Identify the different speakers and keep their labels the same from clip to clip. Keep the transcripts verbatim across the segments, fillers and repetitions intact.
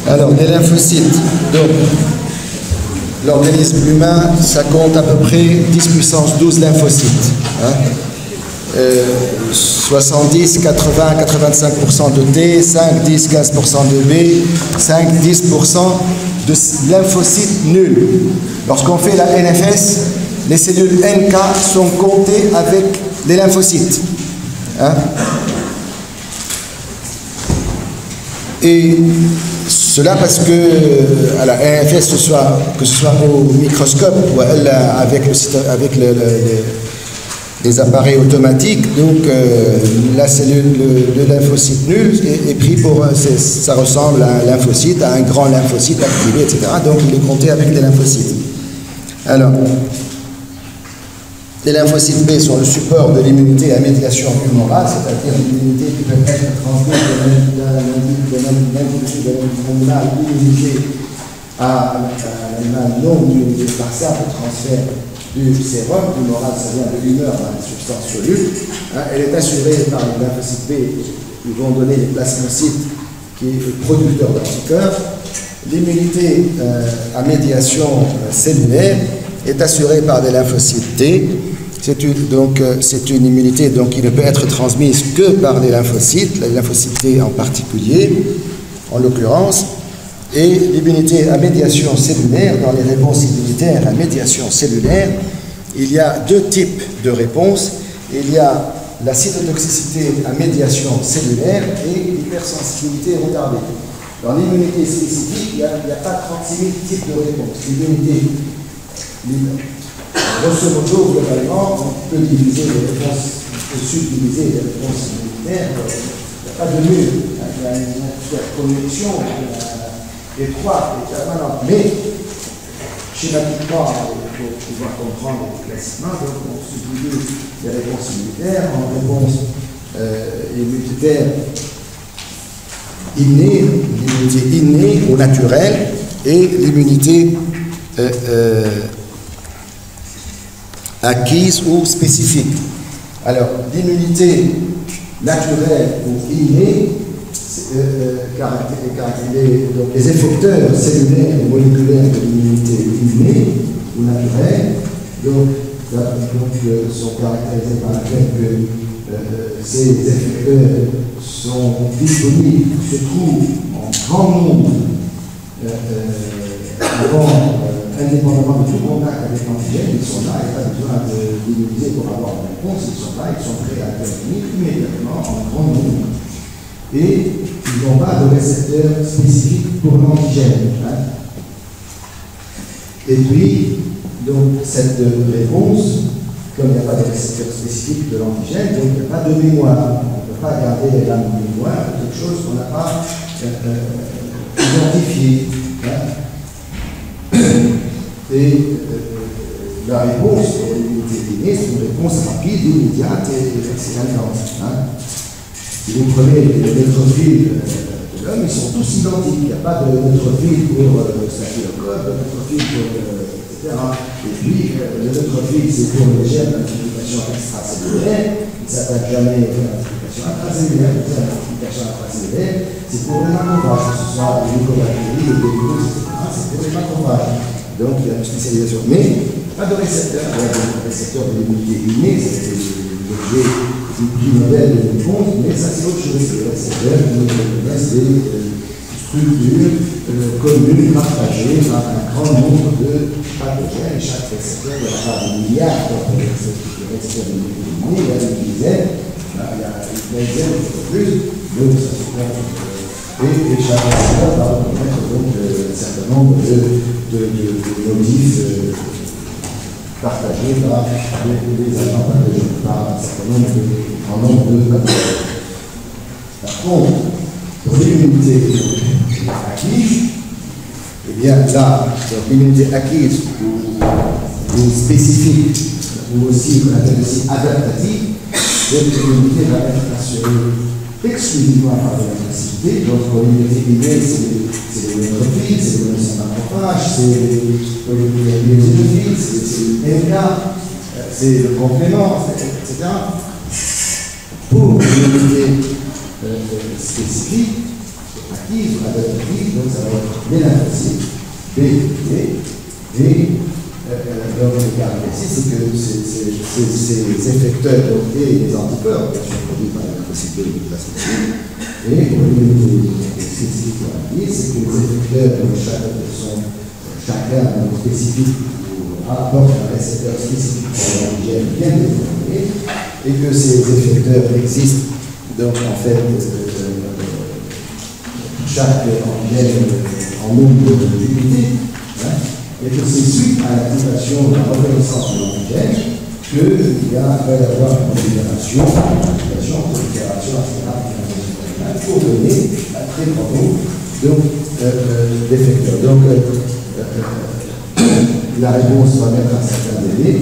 Speaker 1: Alors, les lymphocytes, donc, l'organisme humain, ça compte à peu près dix puissance douze lymphocytes. Hein. Euh, soixante-dix, quatre-vingts, quatre-vingt-cinq pour cent de T, cinq, dix, quinze pour cent de B, cinq, dix pour cent de lymphocytes nuls. Lorsqu'on fait la N F S, les cellules N K sont comptées avec les lymphocytes. Hein. Et cela parce que à la N F S, que ce soit, que ce soit au microscope ou avec, le, avec le, le, les appareils automatiques, donc euh, la cellule, le, le lymphocyte nul est, est pris pour, ça ressemble à un lymphocyte, à un grand lymphocyte activé, et cetera. Donc il est compté avec des lymphocytes. Alors, les lymphocytes B sont le support de l'immunité à médiation humorale, c'est-à-dire l'immunité qui peut être transmise d'un animal immunisé à un animal non immunisé par simple transfert du sérum. Humoral, ça vient de l'humeur dans les substances solubles. Hein, elle est assurée par les lymphocytes B qui vont donner les plasmocytes qui est producteur d'anticorps. L'immunité euh, à médiation euh, cellulaire est assurée par des lymphocytes T. C'est une, donc, euh, c'est une immunité donc, qui ne peut être transmise que par les lymphocytes, les lymphocytes T en particulier, en l'occurrence. Et l'immunité à médiation cellulaire, dans les réponses immunitaires à médiation cellulaire, il y a deux types de réponses. Il y a la cytotoxicité à médiation cellulaire et l'hypersensibilité retardée. Dans l'immunité spécifique, il n'y a, a pas trente-six mille types de réponses. L'immunité, grosso modo, globalement, on peut diviser les réponses, on peut subdiviser les réponses immunitaires. Il n'y a pas de nul. Il y a une interconnexion étroite et permanente. Mais, schématiquement, pour pouvoir comprendre classiquement, donc on subdivise les réponses immunitaires en réponses euh, immunitaires innée, l'immunité innée ou naturelle, et l'immunité euh, euh, acquise ou spécifique. Alors, l'immunité naturelle ou innée, euh, caractérisée, donc les effecteurs cellulaires et moléculaires de l'immunité innée ou naturelle, donc, là, donc euh, sont caractérisés par le fait que euh, ces effecteurs sont disponibles, se trouvent en grand nombre euh, euh, avant, euh, indépendamment de tout contact avec l'antigène. Ils sont là, il n'y a pas besoin d'immuniser pour avoir une réponse, ils sont là, ils sont prêts à intervenir immédiatement en grand nombre. Et ils n'ont pas de récepteur spécifique pour l'antigène. Hein. Et puis, donc, cette réponse, comme il n'y a pas de récepteur spécifique de l'antigène, donc il n'y a pas de mémoire. On ne peut pas garder la mémoire de quelque chose qu'on n'a pas euh, euh, identifié. Hein. Et euh, la réponse pour l'immunité innée, c'est une réponse rapide, immédiate et excellente. Hein. Si vous prenez les neutrophiles de l'homme, ils sont tous identiques. Il n'y a pas de neutrophile pour le staphylococque, de neutrophile pour le et cetera. Et puis, euh, le neutrophile, c'est pour les germes d'amplification extracellulaire. Il ne s'attaque jamais à l'amplification intracellulaire. L'amplification intracellulaire, c'est pour les macrophages, que ce soit les mycobactéries, les virus, et cetera. C'est pour les macrophages. Donc, il y a une spécialisation. Mais, pas de récepteur. Il y a des récepteurs de l'immunité innée, c'est l'objet du modèle de réponse, mais ça, c'est autre chose. Les récepteurs, c'est des structures euh, communes, partagées par un grand nombre de pathogènes. Et chaque récepteur, il n'y a pas des milliards de récepteurs de l'immunité, il y a des dizaines, il y a des dizaines de plus, donc ça se compte. Et, et chaque récepteur va reconnaître donc un certain nombre de, de, de, de motifs euh, partagés par les, les agents pathogènes, par un certain nombre de, un nombre de pathogènes. Par contre, pour l'immunité acquise, eh bien là, l'immunité acquise ou, ou spécifique, ou aussi qu'on appelle aussi adaptative, donc l'immunité va être assurée exclusivement par de la facilité. Donc l'immunité innée, c'est les neurophiles, c'est les macrophages, c'est les eosinophiles, c'est le N K, c'est le complément, et cetera. Pour l'immunité euh, spécifique, actives ou adaptatives, donc ça va être les lymphocytes B et B. Et euh, donc le caractéristique, c'est que ces, ces, ces, ces effecteurs donc, et les anticorps qui sont produits par les lymphocytes B et les plasmatocytes, et ce qui faut dire, c'est que les effecteurs donc, chaque, sont chacun donc, spécifique ou apporte un récepteur spécifique pour l'antigène bien déterminé, et que ces effecteurs existent donc en fait euh, chaque antigène en nombre d'unités. Hein, et que c'est suite à l'activation de la reconnaissance de l'antigène qu'il va y avoir une prolifération, une activation, une prolifération accélérée pour donner un très grand nombre donc, euh, d'effecteurs. Donc, euh, euh, la réponse va mettre un certain délai,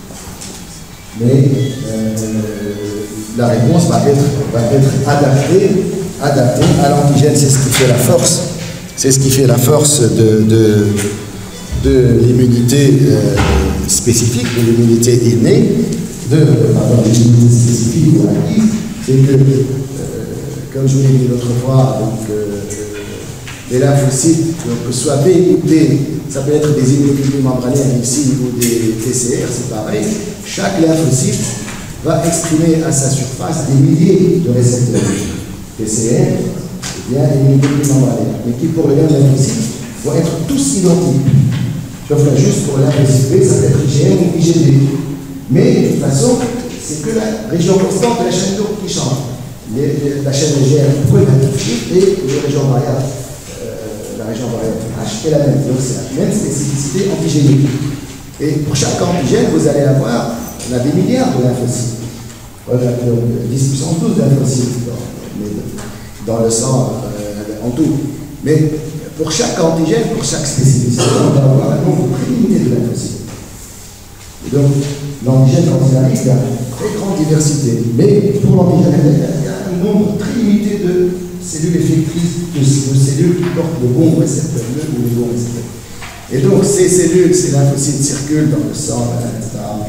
Speaker 1: mais euh, la réponse va être, va être adaptée, adaptée à l'antigène. C'est ce qui fait la force. C'est ce qui fait la force de, de de l'immunité euh, spécifique, de l'immunité innée, de l'immunité spécifique ou active, c'est que, euh, comme je vous l'ai dit l'autre fois, donc, euh, les lymphocytes, donc, soit B ou T, ça peut être des immunoglobulines membranaires ici ou des T C R, c'est pareil. Chaque lymphocyte va exprimer à sa surface des milliers de récepteurs T C R, et bien immunoglobulines membranaires, mais qui pour les lymphocytes vont être tous identiques. Sauf là, juste pour lymphocyte B, ça peut être I G M ou I G D. Mais de toute façon, c'est que la région constante de la chaîne d'eau qui change. Les, les, la chaîne légère pour le lymphocyte et les régions variables, euh, la région variable H est la même. Donc c'est la même spécificité antigénique. Et pour chaque antigène, vous allez avoir, on a des milliards de lymphocytes. Voilà, donc dix puissance douze lymphocytes dans, dans le sang euh, en tout. Mais pour chaque antigène, pour chaque spécificité, on va avoir un nombre très limité de lymphocytes. Et donc, l'antigène, quand il arrive, il y a une très grande diversité. Mais pour l'antigène, il y a un nombre très limité de cellules effectrices, de, de cellules qui portent le bon récepteur, le ou les bons récepteurs. Et donc, ces cellules, ces lymphocytes circulent dans le sang, et cetera,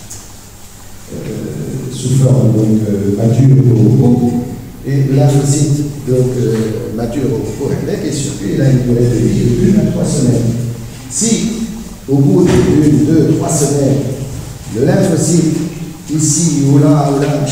Speaker 1: euh, sous forme donc, euh, mature au et lymphocyte donc euh, mature au réflexe et circule, il a une durée de vie de une à trois semaines. Si au bout d'une, deux, trois semaines, le lymphocyte ici ou là, ou là,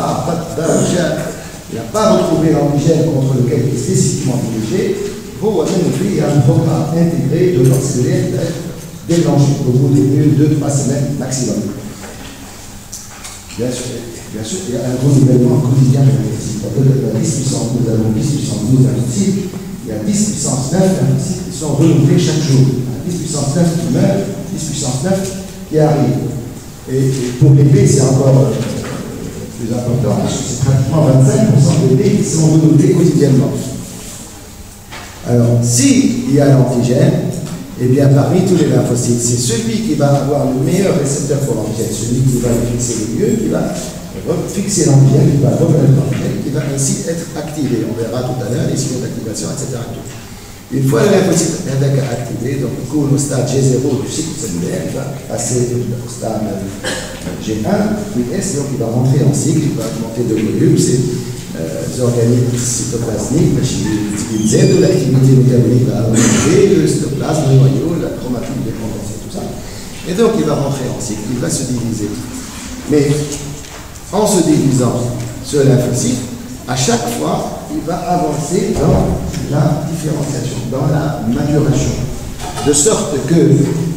Speaker 1: il n'a pas retrouvé l'antigène contre lequel il est spécifiquement dirigé, il y a un programme intégré de l'antigène déclenché au bout d'une, deux, trois semaines maximum. Bien sûr, bien sûr, il y a un renouvellement quotidien de lymphocytes. Donc, à dix puissance douze, nous avons dix puissance douze lymphocytes, il y a dix puissance neuf lymphocytes qui sont renouvelés chaque jour. dix puissance neuf qui meurent, dix puissance neuf qui arrivent. Et, et pour les B, c'est encore euh, plus important, c'est pratiquement vingt-cinq pour cent des B qui sont renouvelés quotidiennement. Alors, s'il y a l'antigène, eh bien, parmi tous les lymphocytes, c'est celui qui va avoir le meilleur récepteur pour l'antigène, celui qui va le fixer le mieux, qui va fixer l'antigène, qui va reconnaître l'antigène, qui va ainsi être activé. On verra tout à l'heure les signaux d'activation, et cetera. Une fois le lymphocyte activé, donc au stade G zéro du cycle cellulaire, il va passer au stade G un, puis S, donc il va rentrer en cycle, il va augmenter de volume, c'est euh, les organismes cytoplasmiques, ils aident l'activité métabolique à augmenter, le cytoplasme, le noyau, la chromatine décondensée, tout ça. Et donc il va rentrer en cycle, il va se diviser. Mais en se divisant, ce lymphocyte, à chaque fois, il va avancer dans la différenciation, dans la maturation. De sorte que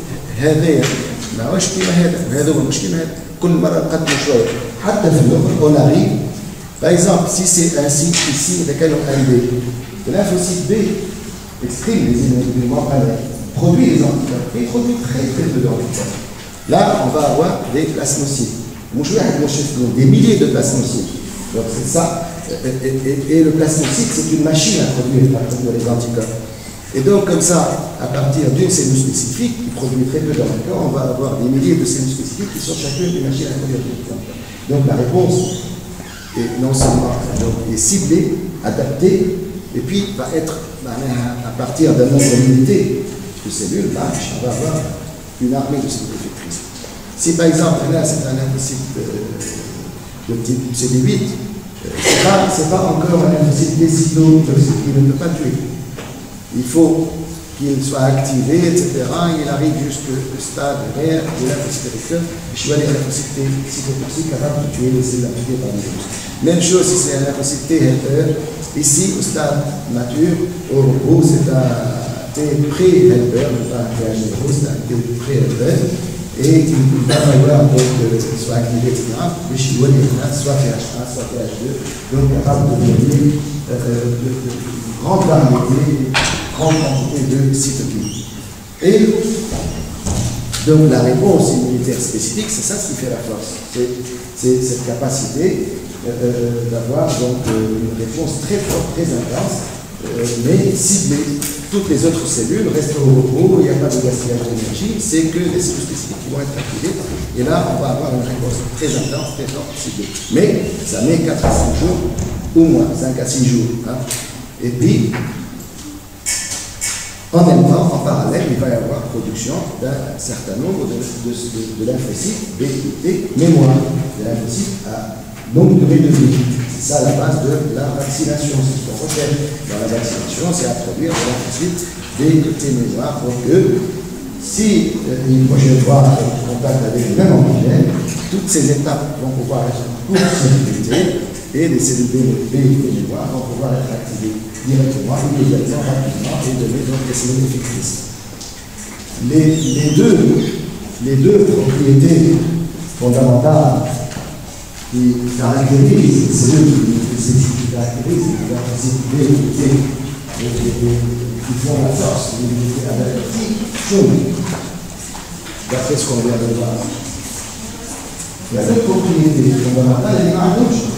Speaker 1: on arrive, par exemple, si c'est un cycle ici, lequel on a un B, le lymphocyte B exprime les immunoglobulines membranaires, produit les anticorps, et produit très très peu d'anticorps. Là, on va avoir des plasmocytes. Des milliers de plasmocytes. Donc c'est ça. Et, et, et le plasmocyte, c'est une machine à produire, à produire les anticorps. Et donc, comme ça, à partir d'une cellule spécifique qui produit très peu d'anticorps, on va avoir des milliers de cellules spécifiques qui sont chacune une machine à produire des anticorps. Donc, la réponse est non seulement donc, est ciblée, adaptée, et puis va être à partir d'un nombre limité de cellules, là, on va avoir une armée de cellules effectrices. Si par exemple, là, c'est un lymphocyte de, de type C D huit, Ce n'est pas, pas encore un lymphocyte décytotoxique, il ne peut pas tuer. Il faut qu'il soit activé, et cetera. Il arrive jusqu'au stade rare de lymphocyte effecteur. Je vais aller à lymphocyte cytotoxique capable de tuer les cellules impliquées par le virus. Même chose si c'est un lymphocyte T helper. Ici, au stade mature, au repos, c'est un T pré-helper, pas un T H zéro, c'est un T pré-helper. Et il va falloir donc soit activé, et cetera. Le chihuahua est soit T H un, soit T H deux, donc capable de donner euh, de, de, de grande variété, grande quantité de cytokines. Et donc la réponse immunitaire spécifique, c'est ça ce qui fait la force. C'est cette capacité euh, d'avoir donc une réponse très forte, très intense, euh, mais ciblée. Toutes les autres cellules restent au repos, il n'y a pas de gaspillage d'énergie, c'est que les cellules spécifiques qui vont être activées. Et là, on va avoir une réponse très intense, très forte, ciblée. Mais ça met quatre à six jours, au moins cinq à six jours. Hein. Et puis, en même temps, en parallèle, il va y avoir production d'un certain nombre de, de, de, de lymphocytes B T, mémoire, des lymphocytes à longue durée de vie. C'est ça la base de la vaccination. C'est ce qu'on recherche dans la vaccination, c'est à produire des lymphocytes B T mémoire pour que, si euh, une prochaine fois on contact avec le même antigène, toutes ces étapes vont pouvoir être court-circuitées et les cellules B T mémoire vont pouvoir être activées directement, immédiatement, rapidement et donner donc des cellules effectrices. Les, les, deux, les deux propriétés fondamentales qui caractérisent les cellules qui caractérisent les lymphocytes B T qui font la force de l'immunité adaptative sont, d'après ce qu'on vient de voir, il y a deux propriétés fondamentales et il y en a d'autres choses.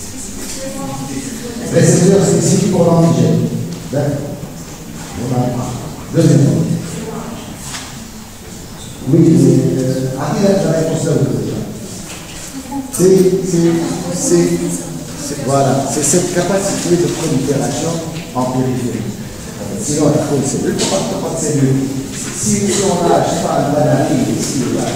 Speaker 1: Récepteur spécifique pour l'antigène. D'accord. On a un. Deuxièmement. Oui, mais euh, à qui la réponse là c'est voilà, c'est cette capacité de prolifération en périphérie. Sinon, il faut une cellule, il n'y a pas de cellule. Si on a, je ne sais pas, un banane ici, là,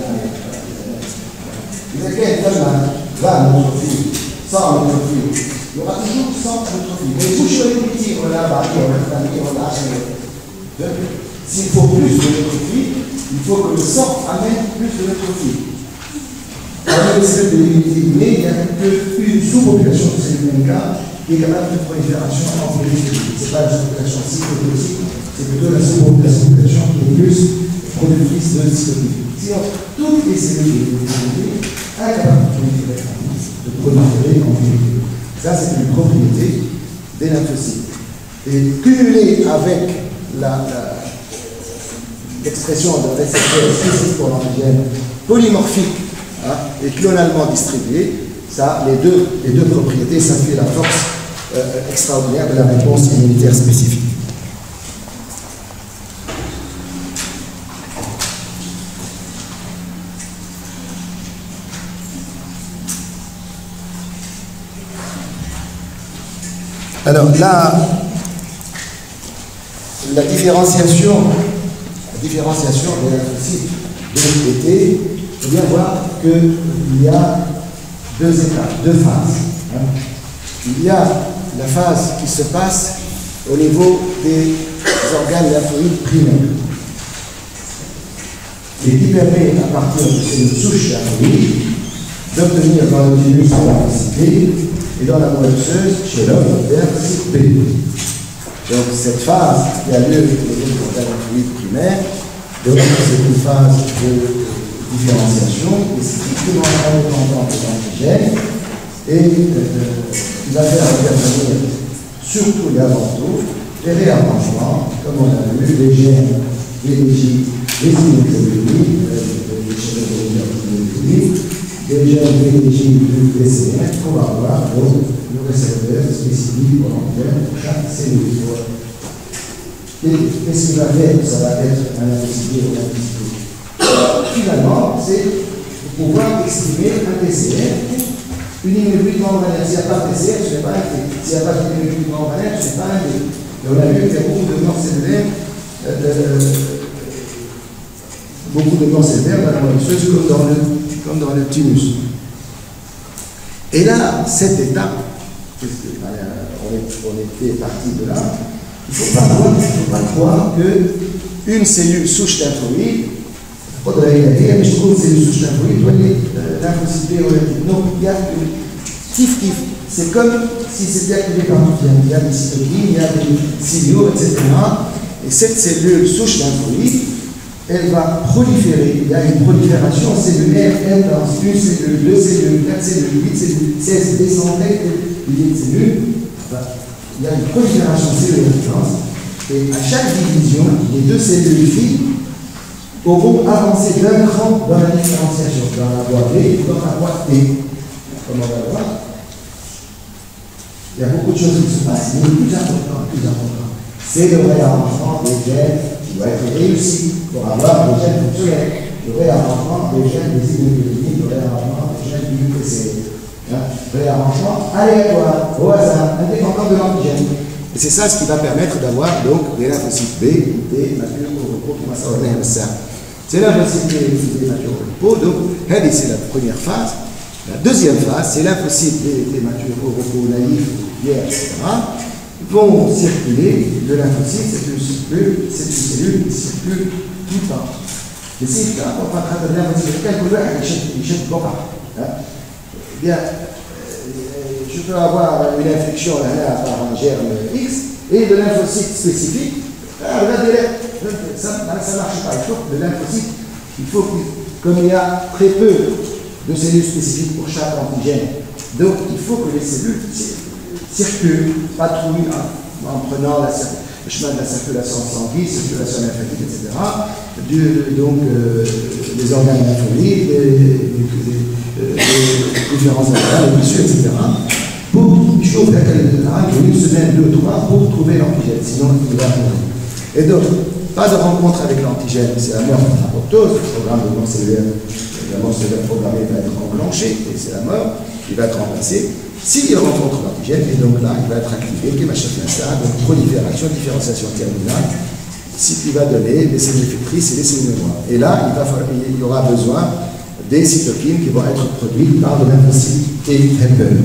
Speaker 1: il y a quelqu'un là, neutrophile, sans neutrophile. Il y aura toujours cent neutrophile. Mais tout sur les petits, on a barré, on a famille, on a acheté. S'il faut plus de neutrophile, il faut que le sang amène plus de neutrophile. Avec les cellules de l'immunité innée, il n'y a qu'une sous-population de cellules M K qui est capable de prolifération en périphérie. Ce n'est pas la sous-population cytotoxique, c'est plutôt la sous-population qui est plus productrice de cytokines. Sinon, toutes les cellules de l'immunité sont incapables de proliférer de proliférer en périphérie. Ça, c'est une propriété des lymphocytes. Et cumulé avec l'expression la, la, de récepteurs spécifiques pour l'antigène polymorphique, hein, et clonalement distribué, ça, les deux, les deux propriétés, ça fait la force euh, extraordinaire de la réponse immunitaire spécifique. Alors là, la différenciation, la différenciation des lymphocytes de l'I P T, il faut bien voir qu'il y a deux étapes, deux phases. Hein. Il y a la phase qui se passe au niveau des organes lymphoïdes primaires, et qui permet à partir de ces souches lymphoïdes d'obtenir dans le virus la lymphocyte B et dans la moelle osseuse chez l'homme des lymphocytes B. Donc cette phase qui a lieu au niveau des organes lymphoïdes primaires, donc c'est une phase de différenciation et strictement indépendante de l'antigène et euh, qui va faire intervenir surtout et avant tout les réarrangements, comme on a vu, les gènes, les légies, les immunoglobulines, les gènes, les gènes, les légies du B C un pour avoir donc le récepteur spécifique pour l'antigène pour chaque cellule. Et qu'est-ce qu'il va faire? Ça va être un lymphocyte ou un lymphocyte. Finalement, c'est pour pouvoir exprimer un P C R, une immunoglobule membranaire. S'il n'y a pas de P C R, ce n'est pas un T. S'il n'y a pas d'immunoglobule membranaire, ce n'est pas un T. Et on a vu qu'il y a beaucoup de morts cellulaires, euh, euh, beaucoup de morts cellulaires dans la moelle osseuse comme dans le, comme dans le thymus. Et là, cette étape, puisque on, est, on était parti de là, il ne faut pas croire, il faut pas croire qu'une cellule souche lymphoïde, mais je trouve que c'est une souche lymphoïde, lymphocyte B, non, il y a kiff kiff. C'est comme si c'était activé par l'antigène. Il y a des cytokines, il y a des signaux, et cetera. Et cette cellule souche lymphoïde, elle va proliférer. Il y a une prolifération cellulaire intense. Une cellule, deux cellules, quatre cellules, huit cellules, seize, des centaines de milliers de cellules. Enfin, il y a une prolifération cellulaire intense. Et à chaque division, les deux cellules filles auront avancé d'un cran dans la différenciation, dans la voie B ou dans la voie T. Comme on va le voir. Il y a beaucoup de choses qui se passent, mais le plus important, le plus important, c'est le réarrangement des gènes qui doit être réussi pour avoir des gènes fonctionnels. Le réarrangement des gènes des immunoglobulines, le réarrangement des gènes du U P C. Hein? Réarrangement aléatoire, au hasard, indépendant de l'antigène. Et c'est ça ce qui va permettre d'avoir donc des lymphocytes B ou des matures au repos qui vont s'ordonner ça. C'est lymphocytes B ou des matures au repos, donc c'est la première phase. La deuxième phase, c'est lymphocytes des matures au repos naïfs, hier, et cetera, vont circuler de lymphocytes, c'est une cellule, c'est une cellule qui circule tout le temps. Mais si on va traiter de lymphocytes, quelque chose, il jette beaucoup. Bien, je peux avoir une infection là, par un germe X et de lymphocytes spécifiques. Regardez, ça ne marche pas. Il faut que le lymphocyte, il faut que, comme il y a très peu de cellules spécifiques pour chaque antigène. Donc, il faut que les cellules circulent, patrouillent en, en prenant la, le chemin de la circulation sanguine, circulation lymphatique, et cetera. Du, donc, euh, les organes lymphoïdes, les, les, les, les différents organes, les tissus, et cetera. Pour, il faut une semaine, deux, trois, pour trouver l'antigène, sinon il va mourir. Et donc, pas de rencontre avec l'antigène, c'est la mort de l'apoptose, le programme de mort cellulaire. La mort cellulaire programmée va être enclenchée, et c'est la mort qui va être remplacée. S'il rencontre l'antigène, et donc là, il va être activé, qui va chercher ça, donc prolifération, différenciation terminale, ce qui va donner les cellules effectrices et les cellules noires. Et là, il, va falloir, il y aura besoin des cytokines qui vont être produites par le lymphocyte et helper.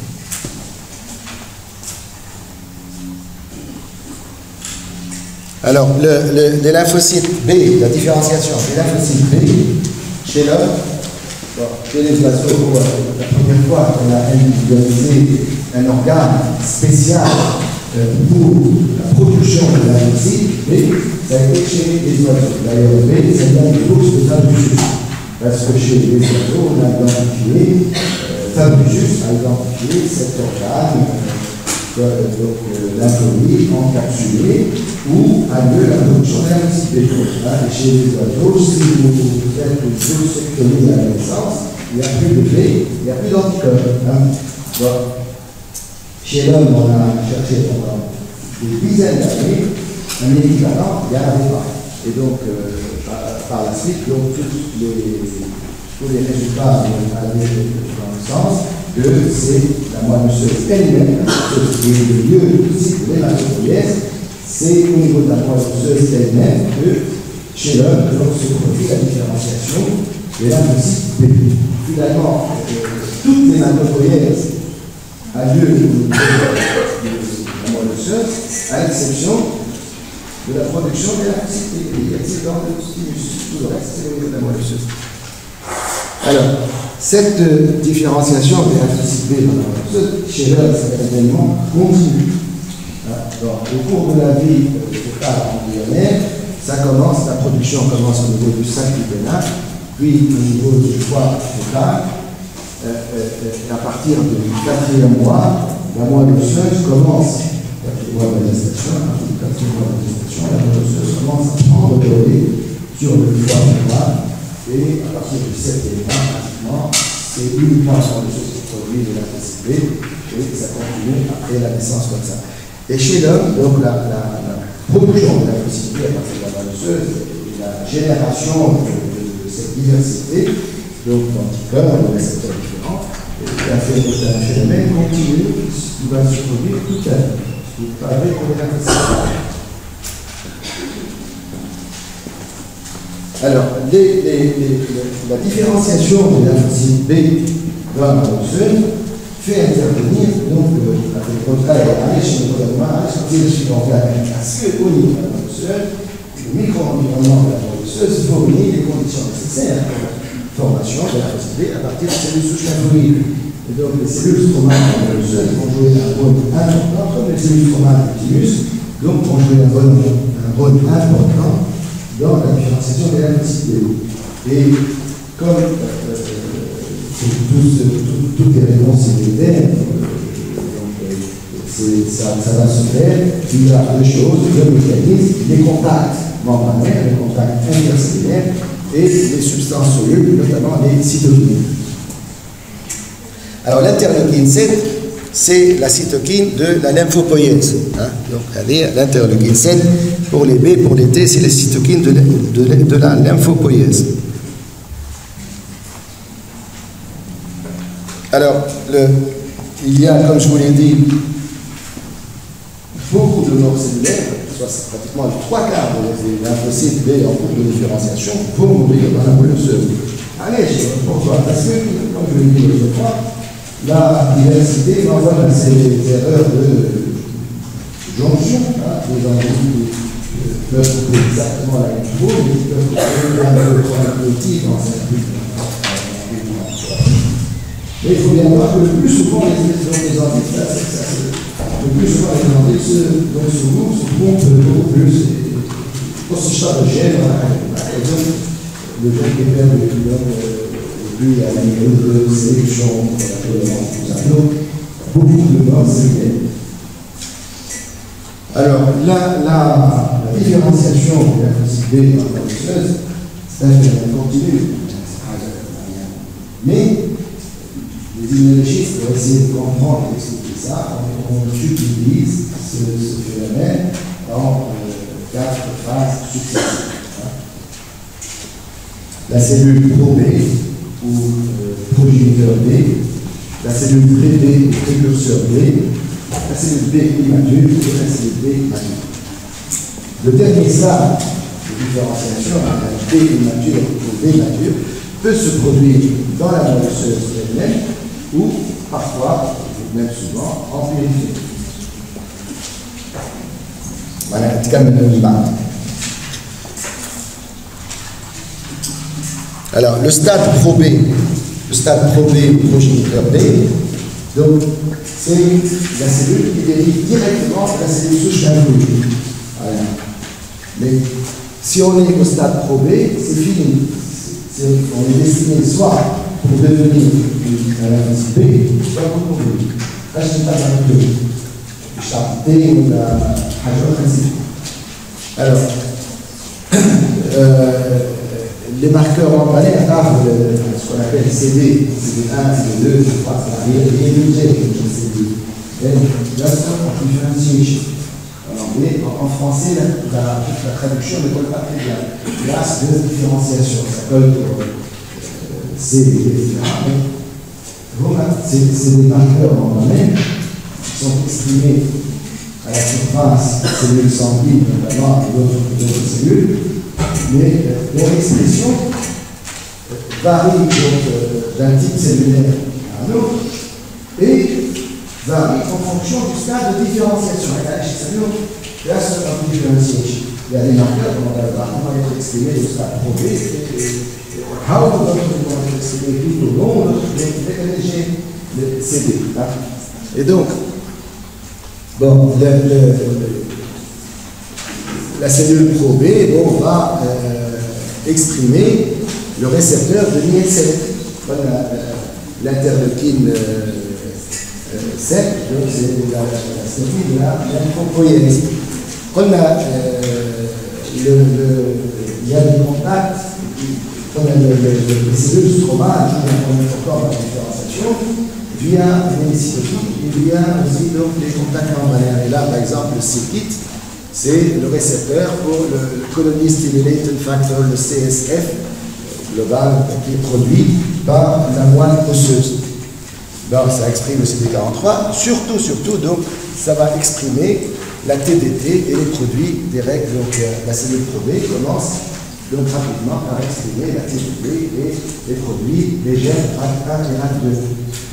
Speaker 1: Alors, le, le, les lymphocytes B, la différenciation des lymphocytes B, chez l'homme, bon, chez les oiseaux, la première fois qu'on a individualisé un organe spécial euh, pour la production de lymphocytes B, ça a été chez les oiseaux. D'ailleurs, B, ça vient de l'ours de Fabricius. Parce que chez les oiseaux, on a identifié, euh, Fabricius a identifié cet organe. Euh, donc euh, lymphoïde encapsulé où a lieu la production d'un lymphocyte B. Et chez les oiseaux, si vous faites une biosectomie à la naissance, il n'y a plus de B, il n'y a plus d'anticorps. Hein. Bon. Chez l'homme, on a cherché pendant des dizaines d'années un équivalent, il n'y en avait pas. Et donc, euh, par, par la suite, donc, tous, les, tous les résultats ont allé dans le sens que c'est la moelle osseuse elle-même, qui est le lieu du cycle de l'hématopoïèse, c'est au niveau de la moelle osseuse elle-même que, chez l'homme, que l'on se produit la différenciation des lymphocytes B. Finalement, euh, toute l'hématopoïèse a lieu au niveau de la moelle osseuse, à l'exception de la production des lymphocytes B. Il y a dans le stimulus, tout le reste, c'est au niveau de la moelle osseuse. Alors, cette euh, différenciation des lymphocytes B dans la moelle osseuse, chez l'homme, c'est un événement continu. Hein, donc, au cours de la vie fœtale embryonnaire, ça commence, la production commence au niveau du sac pulmonaire, puis au niveau du foie fœtal. Euh, euh, à partir du quatrième mois, la moelle osseuse commence, quatrième mois de gestation, à partir du quatrième mois de gestation, la moelle osseuse commence à prendre le relais sur le foie fœtal. Et à partir du septième mois, pratiquement, c'est uniquement sur le chose qui produit de la lymphocyte B, et ça continue après la naissance comme ça. Et chez l'homme, donc la, la, la production de la lymphocyte B à partir de la moelle osseuse, la génération de, de, de cette diversité, donc d'anticorps, de récepteurs différents, a fait un phénomène continu qui va se produire toute la vie. Vous parlez pour les lymphocytes B. Alors, les, les, les, la différenciation des lymphocytes B dans la moelle osseuse fait intervenir donc le contraire à l'échelle de la c'est le suivant. Parce qu'au niveau de la moelle, le micro-environnement de la moelle fournit les conditions nécessaires pour la formation de la possibilité à partir de cellules souches lymphoïdes. Et donc les cellules stromales de la moelle vont jouer un rôle important, comme les cellules stromales du thymus, donc vont jouer un rôle, un rôle important dans la différenciation des lymphocytes. Et comme euh, toutes les réponses immunitaires, ça, ça va se faire, il y a deux choses, le mécanisme, les contacts membranaires, les contacts intercellulaires et les substances solubles, notamment les cytokines. Alors l'interleukine sept, c'est la cytokine de la lymphopoïèse. Hein? Donc l'interleukine sept, pour les B, pour les T, c'est les cytokines de, de, de la lymphopoïèse. Alors, le, il y a, comme je vous l'ai dit, beaucoup de morts cellulaires, soit pratiquement les trois quarts des lymphocytes B en cours de différenciation vont mourir dans la moelle osseuse. Allez, pourquoi? Parce que, comme je l'ai dit l'autre fois, la diversité m'envoie dans ces erreurs de jonction, hein, des enzymes qui peuvent trouver exactement la même chose, mais qui peuvent trouver un neurotromotif dans cette mais il faut bien voir que le plus souvent les enzymes, le plus souvent les enzymes se, donc, se, se trompent beaucoup plus. Pour ce genre de gène, par exemple, le gène qui permet de plus à la de sélection, beaucoup de morts cellulaires. Alors, la, la, la différenciation de la lymphocyte B dans la osseuse, c'est un phénomène continu. Mais les immunologistes, pour essayer de comprendre et d'expliquer ça, on, on utilise ce, ce phénomène dans euh, quatre phases successives. Hein. La cellule pro-B, ou euh, progéniteur B, la cellule pré-B, précurseur B, la cellule B immature et la cellule B mature. Le dernier stade de différenciation, la B immature ou B mature, peut se produire dans la moelle osseuse elle-même, ou parfois, même souvent, en périphérie. Voilà, un petit cas de alors, le stade pro-B, le stade pro-B ou progéniteur B, donc, c'est la cellule qui dérive directement de la cellule souche lymphoïde. Voilà. Mais si on est au stade pro-B, c'est fini. C'est, on est destiné soit pour devenir un lymphocyte B, soit pour mourir. Là, je ne sais pas un peu. Charté ou la hydrophysite. Alors, euh, les marqueurs membranaires avant ce qu'on appelle C D, C D un, C D deux, C D trois, C D un, et les C D. Just of differentiation. En anglais, en français, la, la, la traduction ne colle pas très bien. Classe de différenciation, ça colle pour euh, C D, et cetera. C'est des marqueurs membranaires qui sont exprimés à la surface des cellules sanguines, notamment, et d'autres cellules, mais euh, leur expression euh, varie euh, d'un type cellulaire à un autre et varie en fonction du stade de différenciation. Il y a ce stade de differentiation. Il y a des marqueurs, comme on va le voir, qui vont être exprimés au stade pro-B, et how d'autres vont être exprimés tout au long, d'autres les C D. Hein. Et donc, bon, le, le, le, la cellule pro-B bon, va euh, exprimer le récepteur de l'I L sept, l'interleukine euh, euh, sept, donc c'est la, la cellule de la lymphopoïèse. On a, euh, le, le, il y a des contacts, on a le, le, les cellules stromales qui sont encore dans la différenciation, via les cytokines et via aussi donc, les contacts membranaires. Et là, par exemple, le C-KIT, c'est le récepteur pour le, le Colony Stimulating Factor, le C S F, global, qui est produit par la moelle osseuse. Donc, ça exprime le C D quarante-trois. Surtout, surtout, donc, ça va exprimer la T D T et les produits des règles. Donc, la cellule pro-B commence donc rapidement par exprimer la T D T et les produits des gènes R A C un et R A C deux.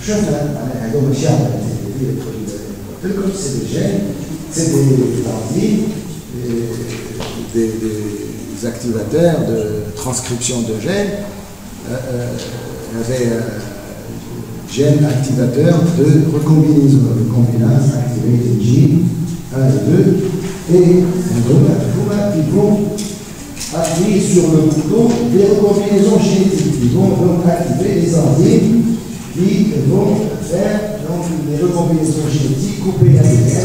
Speaker 1: c'est des gènes, c'est des enzymes, des, des activateurs de transcription de gènes, euh, euh, avec euh, gènes activateurs de recombinaison, de combinase activated gene un et deux, et ils vont appuyer sur le bouton des recombinaisons génétiques. Ils vont donc activer les enzymes qui vont faire donc, des recombinaisons génétiques, couper la lumière,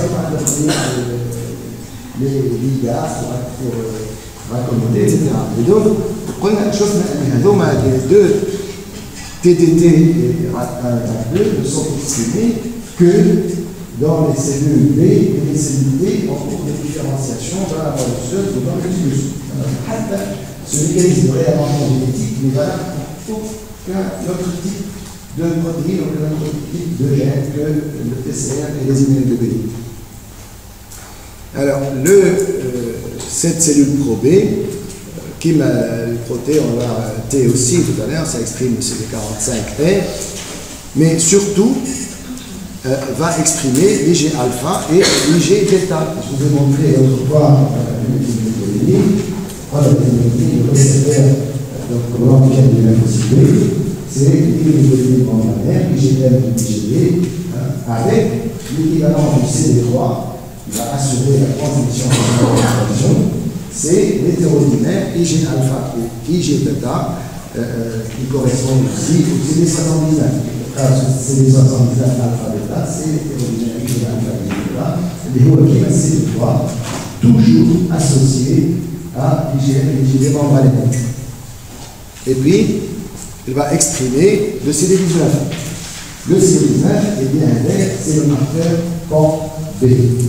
Speaker 1: les ligas pour, pour euh, raccommoder, et cetera. Et donc, prenez la chose, les deux T D T et R A C deux ne sont exprimés que dans les cellules B, et les cellules B en cours de différenciation dans la molécule ou dans le tubus. Ce mécanisme de réarrangement génétique n'est valable pour aucun autre type de protéines, aucun autre type de gène que le T C R et les immunoglobulines. Alors, le, euh, cette cellule pro B, qui m'a proté, on l'a T aussi tout à l'heure, ça exprime le C D quarante-cinq R, mais surtout euh, va exprimer l'I G alpha et l'I G bêta. Je vous ai montré autrefois l'immunoglobulines, le récepteur, donc comment on vient de lymphocytes, c'est l'immunoglobulines membranaire, l'I G M et l'I G D, avec l'équivalent du C D trois, qui va assurer la transmission de l'information. C'est l'hétérodimère I G alpha et I G bêta euh, qui correspondent aussi au C D soixante-dix-neuf. Le C D soixante-dix-neuf alpha bêta, c'est l'hétérodimère I G alpha et I G bêta. Les O M G C D trois, toujours associés à l'I G M et l'I G D membranaire. Et puis, il va exprimer le C D dix-neuf. Le C D dix-neuf, eh bien, c'est le marqueur P O B.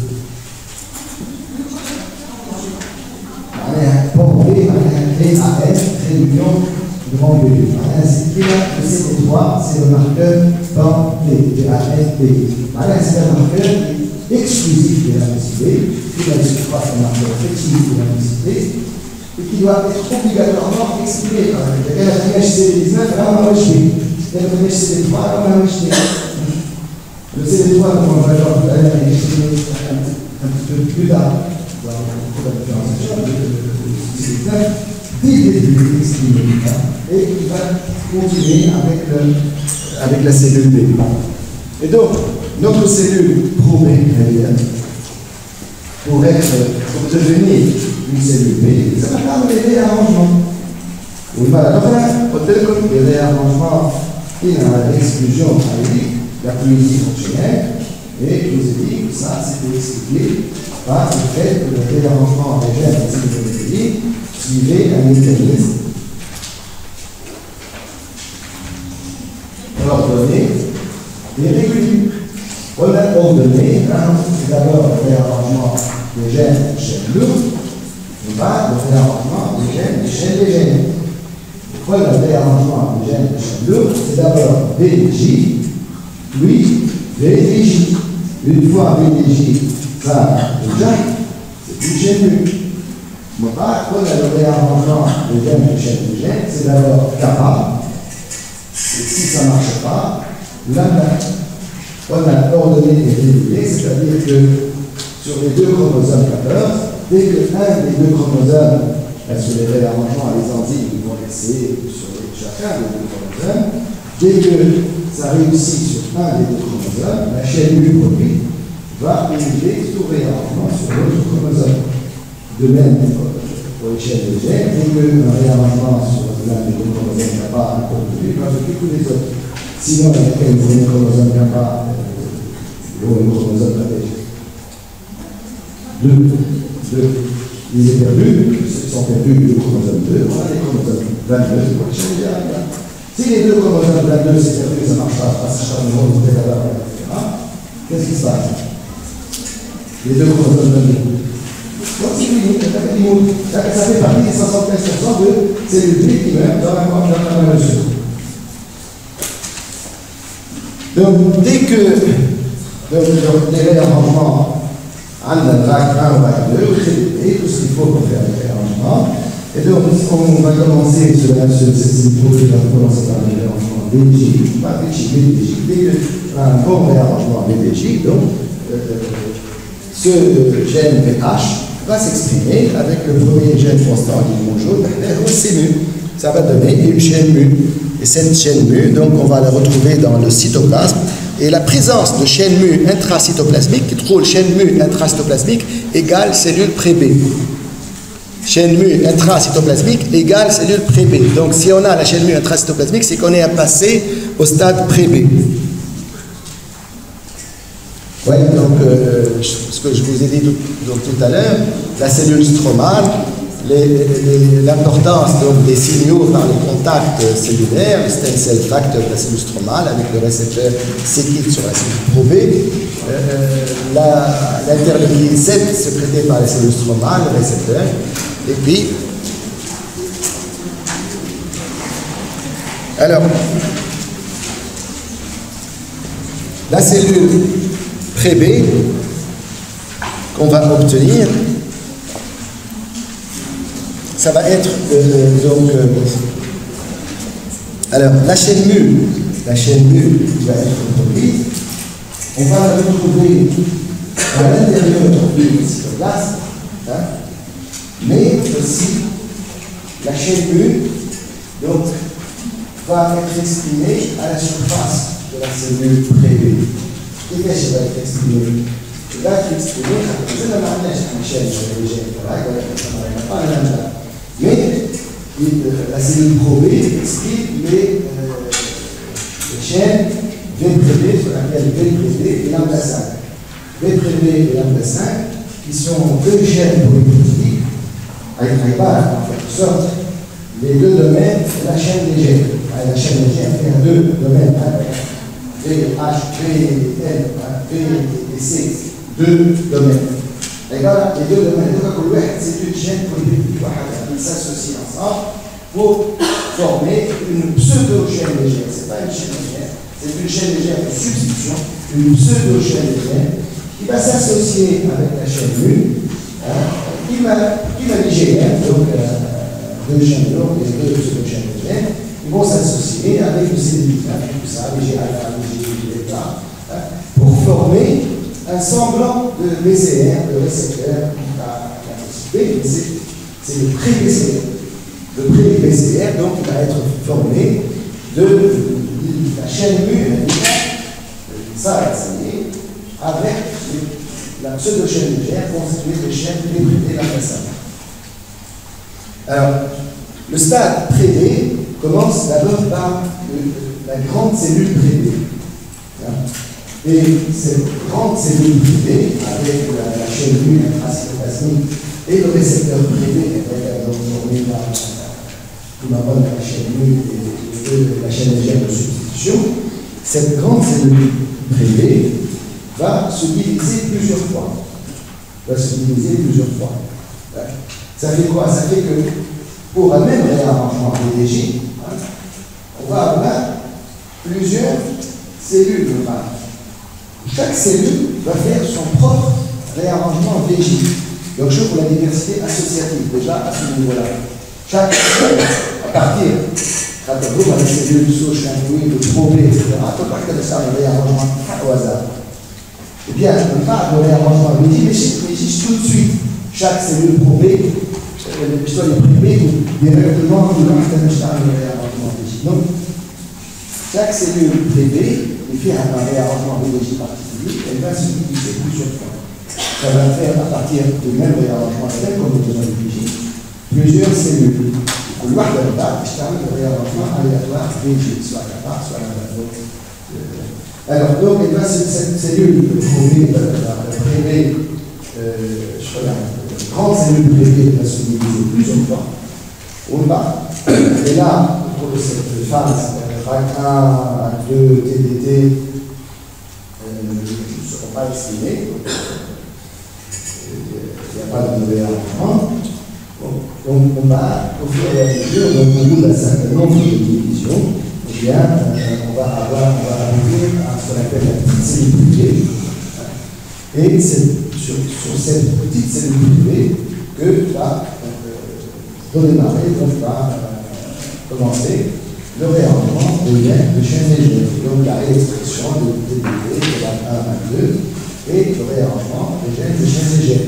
Speaker 1: P O B, A F, réunion grand B. C'est le C D trois, c'est le marqueur P O P, A F P. C'est un marqueur exclusif de la lymphocyte, qui va être un marqueur exclusif de la lymphocyte, et qui doit être obligatoirement exprimé. La H C D dix-neuf, là on a rejeté. La H C D trois, là on a rejeté. Le C D trois, comme on va voir tout à l'heure, est exprimé un petit peu plus tard. Dans la différenciation, le C D dix-neuf, dès le début, exprimé. Et il va continuer avec, le, avec la cellule B. Et donc, notre cellule pro B, pour, être, pour devenir une cellule B, ça va faire des réarrangements. Oui, voilà. Donc là, on peut comme des réarrangements qui ont l'exclusion la poésie fonctionnelle, et je vous ai dit que ça, c'était expliqué par le fait que le réarrangement des gènes de cellules suivait un mécanisme ordonné et régulier. On a ordonné, hein, c'est d'abord le réarrangement des gènes de chaîne lourde, et pas le réarrangement des gènes de chaîne des gènes. Pourquoi le réarrangement des gènes de chaîne lourde, c'est d'abord B D J, puis V D J. Une fois V D J va déjà, c'est plus chaîne lourde. Bon, pas, quand on a le réarrangement des gènes de chaîne des gènes, c'est d'abord kappa. Et si ça ne marche pas, lambda. On a ordonné et régulier, c'est-à-dire que sur les deux chromosomes quatorze, dès que un des deux chromosomes, parce que les réarrangements à les enzymes ils vont laisser sur les, chacun des deux chromosomes, dès que ça réussit sur un des deux chromosomes, la chaîne U produite va émuler tout réarrangement sur l'autre chromosome. De même pour les chaînes de gènes, dès qu'un réarrangement sur l'un des deux chromosomes n'a pas un produit, il va se tous les autres. Sinon, il y a un premier chromosome n'a pas le chromosome protégé. Deux, deux. Ils sont perdus, ils sont perdus le chromosome deux, on a les chromosomes vingt-deux pour les chaînes de gènes. Si les deux chromosomes vingt-deux c'est perdu, ça ne marche pas, parce que ça ne va pas, et cetera. Qu'est-ce qui se passe? Les deux chromosomes vingt-deux. Donc c'est fini, ça fait partie des soixante-quinze pour cent de cellules B qui meurent dans la molécule. Donc dès que donc, les réarrangements à la vague un ou vague deux, et tout ce qu'il faut pour faire les réarrangements, et donc on va commencer sur cette série, on va commencer par les réarrangements D J, pas D J, D J. dès qu'un bon réarrangement B D J, donc euh, ce gène V H va s'exprimer avec le premier gène constant du jaune, c'est mu. Ça va donner une chaîne mu. Et cette chaîne mu, donc on va la retrouver dans le cytoplasme. Et la présence de chaîne mu intracytoplasmique, qui trouve chaîne mu intracytoplasmique égale cellule pré-B. Chaîne mu intracytoplasmique égale cellule pré-B. Donc si on a la chaîne mu intracytoplasmique, c'est qu'on est passé au stade pré-B. Oui, donc euh, ce que je vous ai dit tout, donc, tout à l'heure, la cellule stromale, l'importance des signaux par les contacts cellulaires, le stem cell factor de la cellule stromale avec le récepteur C K I T sur la cellule pro-B, euh, l'interleukine sept sécrétée par la cellule stromale, le récepteur, et puis, alors, la cellule pré-B qu'on va obtenir, ça va être euh, donc euh, alors la chaîne mu, la chaîne mu qui va être reproduite, on va la retrouver à l'intérieur du cytoplasme, hein, mais aussi la chaîne mu donc va être exprimée à la surface de la cellule pré-B. Qu'est-ce qui va être exprimé? Il va être exprimé à la chaîne mais la cellule pro-B exprime les, euh, les chaînes V pré-B, ce qu'on appelle V pré-B et lambda cinq. V pré-B et lambda cinq, qui sont deux chaînes polyphysiques, avec en quelque sorte les deux domaines de la chaîne légère. La chaîne légère fait deux domaines, V, H, V, L, V et C, deux domaines. Et voilà, les deux domaines, c'est une chaîne polyphysique qui s'associe ensemble pour former une pseudo-chaîne légère. Ce n'est pas une chaîne légère, c'est une chaîne légère de substitution, une pseudo-chaîne légère qui va s'associer avec la chaîne mu, hein, qui va G M, donc euh, deux chaînes lourdes et deux pseudo-chaînes légères, qui vont s'associer avec le C D I, avec tout ça, V G alpha, V G bêta, pour former un semblant de B C R, de récepteur qui va participer, c'est le pré-B C R. Le pré-B C R, donc, il va être formé de la chaîne mu, ça, ça y est, avec la pseudo-chaîne légère constituée de chaînes pré-B la façade. Alors, le stade pré-B commence d'abord par le, la grande cellule pré-B. Et cette grande cellule privée, avec la, la chaîne mu intracytoplasmique et le récepteur privé, donc formé par tout d'abord la chaîne mu et, et la chaîne légère de substitution, cette grande cellule privée va se diviser plusieurs fois. Va se diviser plusieurs fois. Ça fait quoi? Ça fait que pour un même réarrangement B D J, hein, on va avoir plusieurs cellules. Enfin, chaque cellule va faire son propre réarrangement V J. Donc, je pour la diversité associative, déjà à ce niveau-là. Chaque cellule, à partir de la cellule souche, linguine, de pro-B, et cetera, tout à fait de ça, le réarrangement au hasard. Eh bien, on parle de réarrangement V J, mais juste tout de suite. Chaque cellule pro-B, soit les privés, directement, nous allons faire le réarrangement V J. Donc, chaque cellule privée, il fait un réarrangement B D J particulier, elle va se diviser plusieurs fois. Ça va faire à partir du même réarrangement, même comme nous avons dit, plusieurs cellules. Le couloir de la je parle de réarrangement aléatoire V J, soit kappa, soit la donc, euh, Alors, donc, elle va, cette cellule privée, la privée, euh, je crois, la grande cellule privée va se diviser plusieurs fois. On va, et là, au cours de cette phase, R A C un, R A C deux, T D T, euh, ne seront pas estimés. Il n'y a pas de réarrangement. Donc, on va, au fur et à mesure, donc, au bout d'un certain nombre de divisions, eh bien, euh, on va avoir, on va arriver à ce qu'on appelle la petite cellule privée. Et c'est sur, sur cette petite cellule privée que va euh, redémarrer, donc va euh, commencer le réarrangement des gènes de chaîne légère. Donc la réexpression de T D D de vingt un à vingt-deux et le réarrangement des gènes de chaîne légère.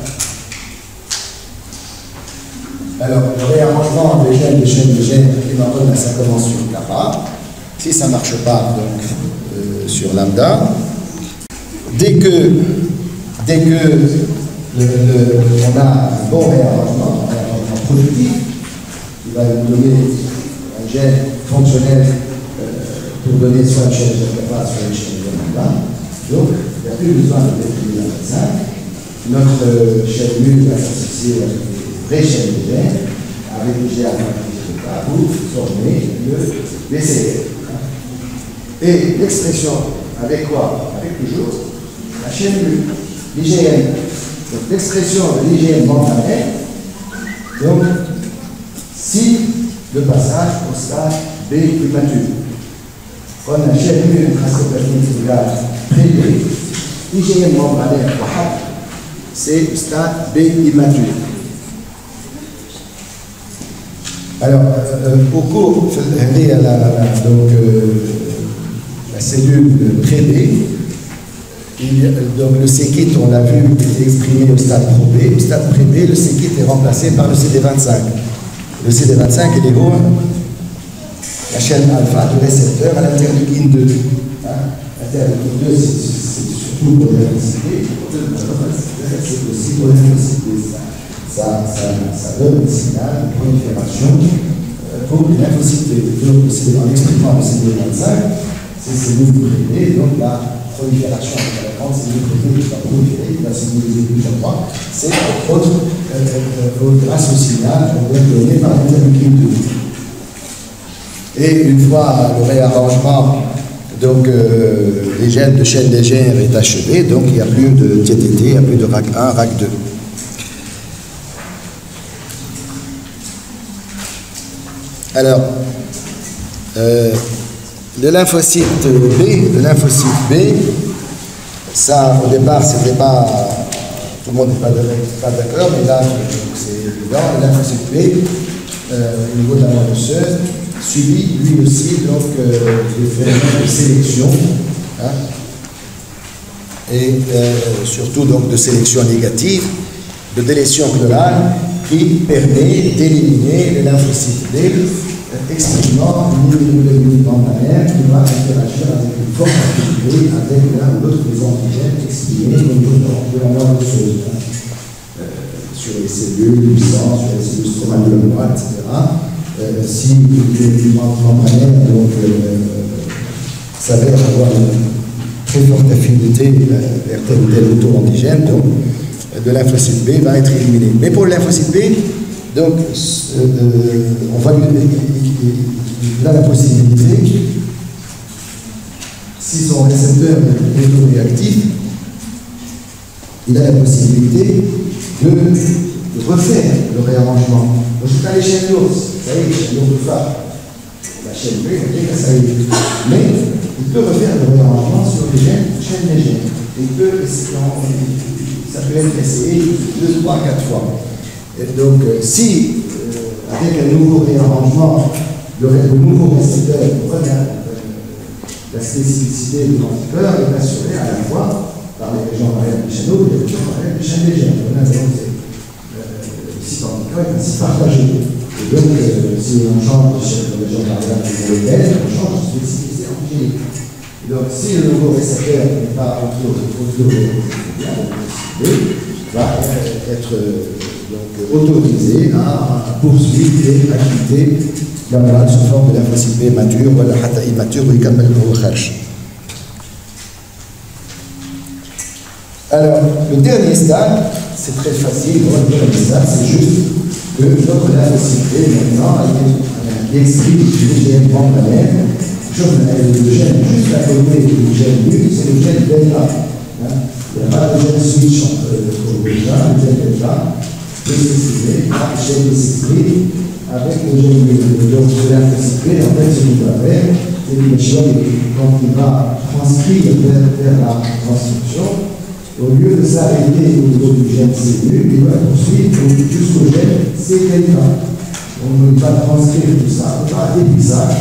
Speaker 1: Alors, le réarrangement des gènes de chaîne légère, il en donne à sa convention kappa. Si ça ne marche pas, donc euh, sur lambda, dès que, dès que le, le, on a un bon réarrangement, un réarrangement productif, qui va nous donner un gène fonctionnel euh, pour donner soit une chaîne de kappa, soit une chaîne de lambda, donc il n'y a plus besoin de définir un vaccin. Notre euh, chaîne mu va s'associer avec une vraie chaîne légère, avec le G A pour former le B C R. Et l'expression avec quoi? Avec toujours la chaîne mu, l'I G M. Donc l'expression de l'I G M membranaire, donc si le passage au stade B immature. On a chaîne mu intrascopalique égale pré-B, l'I G M membranaire c'est le stade B immature. Alors, euh, au cours de la, la, donc, euh, la cellule pré-B, donc le C-kit, on l'a vu, est exprimé au stade pro-B. Au stade pré-B, le C-kit est remplacé par le C D vingt-cinq. Le C D vingt-cinq, il est où? La chaîne alpha de récepteur à l'interleukine deux. Hein? L'interleukine deux, c'est surtout pour l'intensité, c'est aussi pour l'intensité. Ça, ça, ça donne un signal de prolifération euh, pour les lymphocytes. Donc, en exprimant le C D vingt-cinq, c'est cellules privées, donc la prolifération de la grande cellule privée qui va proliférer, qui va se diviser plus en trois, c'est entre autres euh, euh, grâce au signal donné par l'interleukine deux. Et une fois le réarrangement, donc euh, les gènes de chaîne légère est achevé, donc il n'y a plus de T T T, il n'y a plus de R A C un, R A C deux. Alors, euh, le lymphocyte B, le lymphocyte B, ça au départ c'était pas, tout le monde n'est pas, pas d'accord, mais là c'est évident, le lymphocyte B, euh, au niveau de la moelle osseuse, subit lui aussi donc euh, des phénomènes de sélection, hein, et euh, surtout donc de sélection négative, de délétion clonale, qui permet d'éliminer le lymphocyte B, exprimant une immunoglobule membranaire qui va interagir avec une forte activité avec l'un ou l'autre des antigènes exprimés au niveau de la moelle osseuse, hein, euh, sur les cellules du sang, sur les cellules stromales de la moelle, et cetera. Euh, si les membranaires donc euh, s'avèrent avoir une très forte affinité vers tel ou tel auto-antigène, donc de lymphocyte B va être éliminé. Mais pour le lymphocyte B, donc, euh, on va lui il a la possibilité, si son récepteur est autoréactif, il a la possibilité de, de refaire le réarrangement. Donc, c'est pas les chaînes d'ours, ça y est, les chaînes d'ours de phare. La chaîne B, ça y est. Mais il peut refaire le réarrangement sur les gènes, chaînes légères. Il peut, ça peut être essayé deux, trois, quatre fois. Et donc, euh, si, euh, avec un nouveau réarrangement, le, le nouveau récepteur revient, euh, la spécificité de l'anticorps est assurée à la fois par les régions variables des chaînes hautes et les régions variables des chaînes légères. On a le site anticorps est ainsi partagé. Et donc, euh, si on change de région variable des on change de spécificité antigénique. Et donc, si le nouveau récepteur n'est pas autour de va être donc, autorisé à, à poursuivre les activités gamma sous forme de lymphocyte B mature ou حتى immature ou يكمل هو خارج. Alors, le dernier stade, c'est très facile, le dernier stade, c'est juste que notre lymphocyte B maintenant il exprime le gène membranaire, le gène juste à côté du gène mu, c'est le gène delta. Il n'y a pas de gène switch entre le delta, le gène delta, le spécifié, le gène s'exprime avec le gène mu. Donc, le lymphocyte B, en fait, ce qu'il va faire, c'est une chose quand il va transcrire vers, vers la transcription, au lieu de s'arrêter au niveau du gène C mu, il va poursuivre jusqu'au gène C delta. On va transcrire tout ça, on va dépisage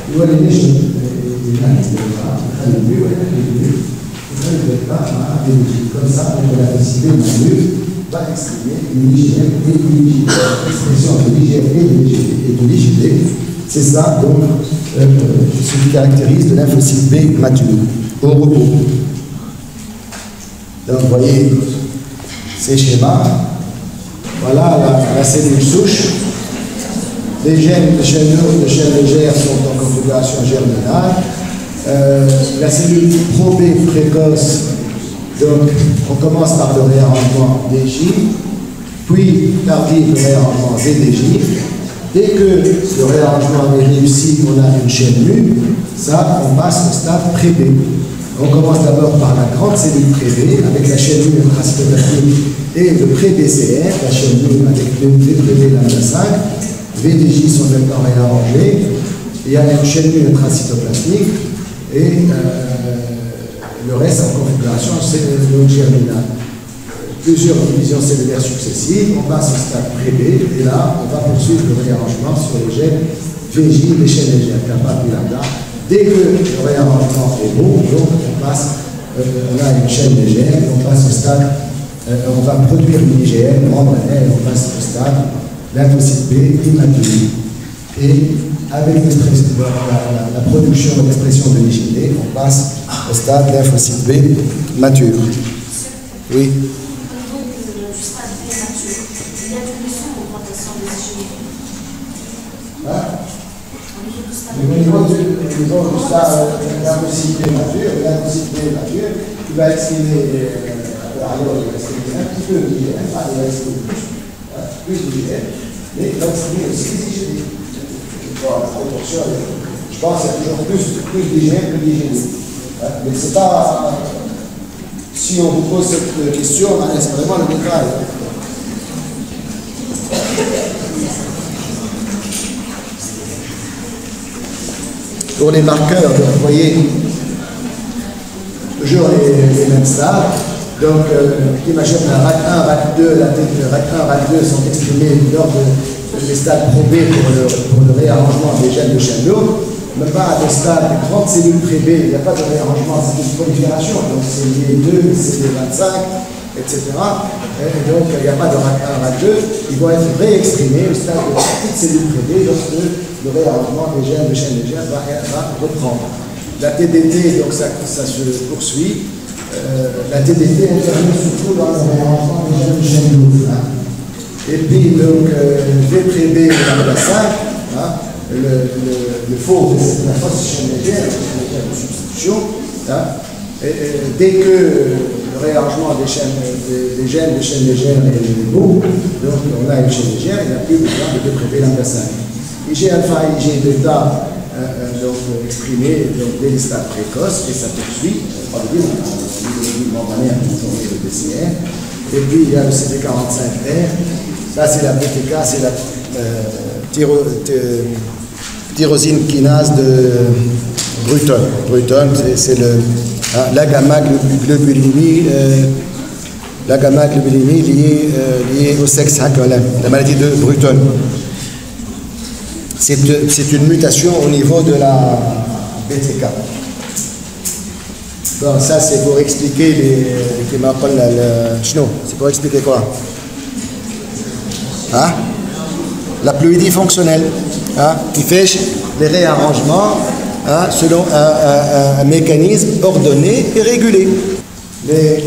Speaker 1: Comme ça, la lymphocyte B mature va exprimer une I G M et une I G D. L'expression de l'I G M et de l'I G D, c'est ça donc euh, ce qui caractérise de lymphocyte B mature au repos. Donc vous voyez ces schémas. Voilà la, la cellule souche. Les gènes de chaîne lourde, de chaîne légère sont en configuration germinale. Euh, la cellule probée précoce, donc on commence par le réarrangement D J, puis tardif le réarrangement Z D J. Dès que le réarrangement est réussi, on a une chaîne nue, ça on passe au stade pré-B. On commence d'abord par la grande cellule pré-B avec la chaîne nue intracytoplasmique et le pré-B C R, la chaîne nue avec le V pré-B lambda cinq. V D J sont maintenant réarrangés. Il y a une chaîne nue intracytoplasmique et euh, le reste en configuration germinale. Plusieurs divisions cellulaires successives, on passe au stade pré-B et là on va poursuivre le réarrangement sur les gènes V J, les chaînes légères, kappa puis lambda. Dès que le réarrangement est bon, donc on passe, euh, on a une chaîne légère, on passe au stade, euh, on va produire une I G M, on on passe au stade lymphocyte B immature. Et avec la, la, la production et l'expression de l'I G D, on passe au stade lymphocyte B mature. Oui. Au niveau du, du, du stade lymphocyte B mature, lymphocyte B mature, il va exprimer, euh, alors il va exprimer un petit peu d'I G M, il va exprimer plus, hein, plus d'I G M, mais il va exprimer aussi l'I G D. La proportion, je pense qu'il y a toujours plus, plus d'I G M que d'I G D. Hein, mais c'est pas. Si on vous pose cette question, c'est vraiment le détail. Pour les marqueurs, donc, vous voyez, toujours les, les mêmes stades. Donc, euh, imagine la R A C un, R A C deux, la R A C un, R A C deux sont exprimés lors de, des stades probés pour le, pour le réarrangement des gènes de chaîne lourde. Mais pas à des stades de grandes cellules pré-B, il n'y a pas de réarrangement, c'est une prolifération. Donc, c'est C D deux, C D vingt-cinq, et cetera. Et donc, il n'y a pas de R A C un, R A C deux. Ils vont être réexprimés au stade de petites cellules pré-B lorsque le réarrangement des gènes de chaîne légère va, va reprendre. La T D T, donc ça, ça se poursuit. Euh, la T D T intervient surtout dans le réarrangement des gènes de chaîne lourde. Hein. Et puis, donc, euh, V pré-B lambda cinq, hein, le, le, le faux, c'est la fausse chaîne légère, la chaîne légère de substitution. Hein, et, et, dès que le réarrangement des, chaînes, des, des gènes de chaîne légère est beau, donc on a une chaîne légère, il n'y a plus besoin de V pré-B lambda cinq. I G alpha et I G bêta euh, euh, donc, exprimés donc, dès les stades précoces, et ça poursuit, on va dire, l'idéologie membranaire de B C R. Et puis il y a le C D quarante-cinq R, ça c'est la B T K, c'est la euh, tyro, tyrosine kinase de Bruton. Bruton, c'est hein, la gamma-globulinie euh, la gamma-globulinie liée, euh, liée au sexe, hein, la, la maladie de Bruton. C'est une mutation au niveau de la B T K. Bon, ça c'est pour expliquer les. C'est pour expliquer quoi? Hein? La fluidité fonctionnelle, hein, qui fait les réarrangements, hein, selon un, un, un mécanisme ordonné et régulé. Les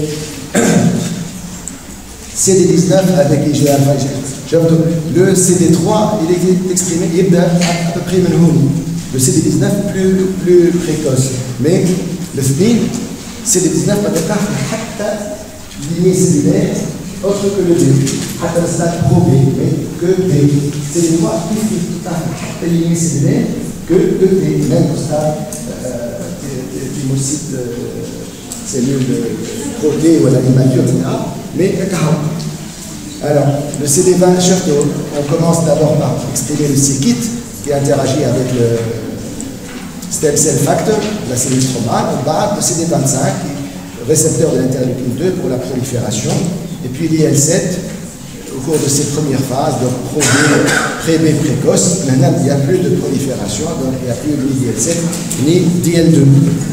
Speaker 1: C D dix-neuf avec I G alpha. Le C D trois, il est exprimé à peu près le C D dix-neuf plus, plus précoce. Mais le spleen, C D dix-neuf n'a pas de lignée cellulaire autre que le B, à un stade probé, mais que B. C D trois plus tout à fait lignée cellulaire que le B, même au stade thymocyte, cellule proté ou à l'animature, et cetera. Mais quarante. Alors, le C D vingt, on commence d'abord par exprimer le C KIT qui interagit avec le stem cell factor, la cellule stromale. On bat le C D vingt-cinq, récepteur de l'interleukine deux pour la prolifération. Et puis l'I L sept, cours de ces premières phases, donc pré-B précoce, maintenant il n'y a plus de prolifération, donc il n'y a plus ni D L sept ni D L deux.